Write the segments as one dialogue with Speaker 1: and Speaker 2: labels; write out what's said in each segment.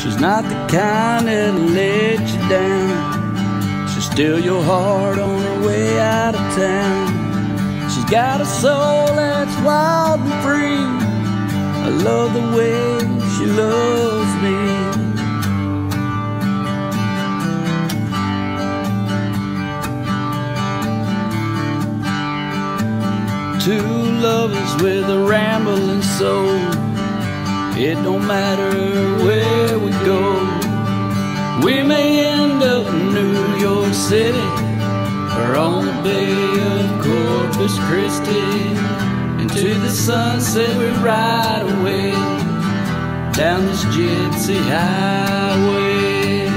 Speaker 1: She's not the kind that'll let you down. She'll steal your heart on her way out of town. She's got a soul that's wild and free. I love the way she loves me. Two lovers with a rambling soul. It don't matter where we go. We may end up in New York City or on the Bay of Corpus Christi. Into the sunset we ride away down this gypsy highway.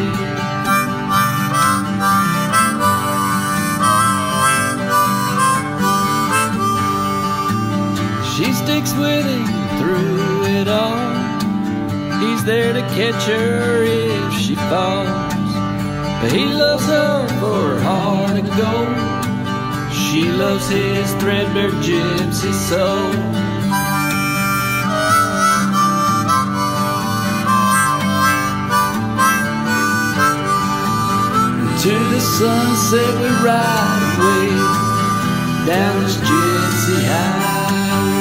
Speaker 1: She sticks with him through it all. He's there to catch her if she falls. But he loves her for her heart of gold. She loves his threadbare gypsy soul. To the sunset we ride away down this gypsy highway.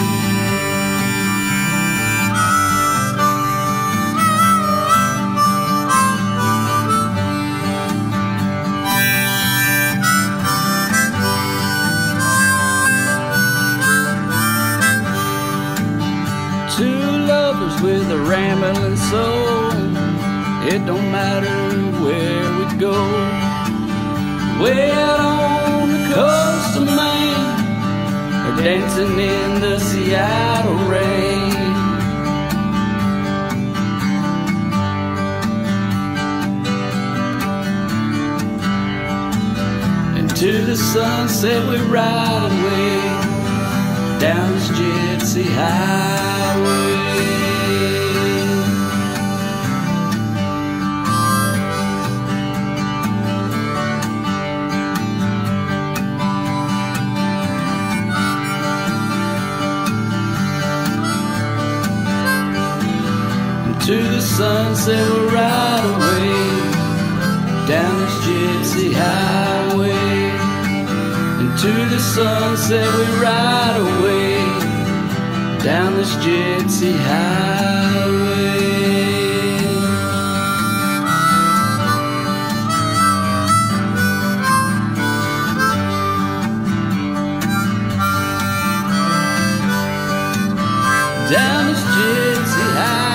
Speaker 1: Two lovers with a rambling soul. It don't matter where we go. Way out on the coast of Maine, or dancing in the Seattle rain. And to the sunset we ride away down this gypsy highway. And to the sunset we'll ride away down this gypsy highway. To the sunset we ride away down this gypsy highway. Down this gypsy highway.